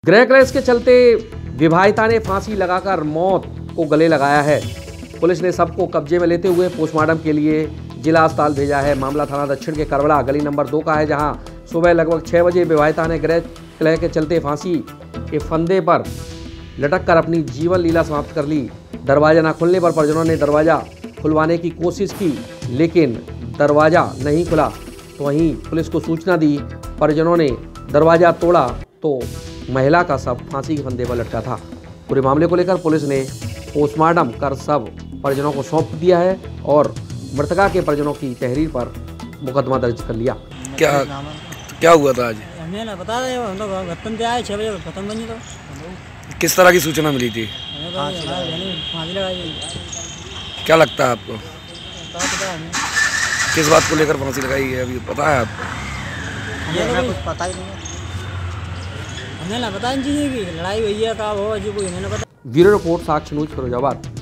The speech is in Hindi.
गृह क्लेश के चलते विवाहिता ने फांसी लगाकर मौत को गले लगाया है। पुलिस ने शव को कब्जे में लेते हुए पोस्टमार्टम के लिए जिला अस्पताल भेजा है। मामला थाना दक्षिण के करबड़ा गली नंबर 2 का है, जहां सुबह लगभग 6 बजे विवाहिता ने गृह कलह के चलते फांसी के फंदे पर लटक कर अपनी जीवन लीला समाप्त कर ली। दरवाजा न खुलने पर परिजनों ने दरवाजा खुलवाने की कोशिश की, लेकिन दरवाजा नहीं खुला। तो वहीं पुलिस को सूचना दी। परिजनों ने दरवाजा तोड़ा तो महिला का शव फांसी के फंदे पर लटका था। पूरे मामले को लेकर पुलिस ने पोस्टमार्टम कर शव परिजनों को सौंप दिया है और मृतका के परिजनों की तहरीर पर मुकदमा दर्ज कर लिया। क्या हुआ था आज? हमें ना पता है, हम लोग वतन से आए 6 बजे खत्म बनी। तो किस तरह की सूचना मिली थी? फांसी लगाई। क्या लगता है आपको किस बात को लेकर फांसी लगाई है? अभी पता है आपको? हमें कुछ पता ही नहीं है। हमें ना पता इन चीज़ें की लड़ाई हुई है, कब हो, अजी कोई हमें ना पता। Bureau report, Sakshya news, Firozabad.